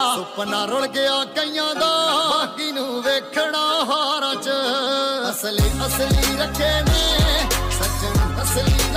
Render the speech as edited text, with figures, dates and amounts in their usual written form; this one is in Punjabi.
ਸੁਪਨਾ ਰੁਲ ਗਿਆ ਕਈਆਂ ਦਾ ਬਾਕੀ ਨੂੰ ਵੇਖਣਾ ਹਾਰਾਂ ਚ ਅਸਲੀ ਅਸਲੀ ਰੱਖੇ ਨੇ ਸੱਜਣ ਅਸਲੀ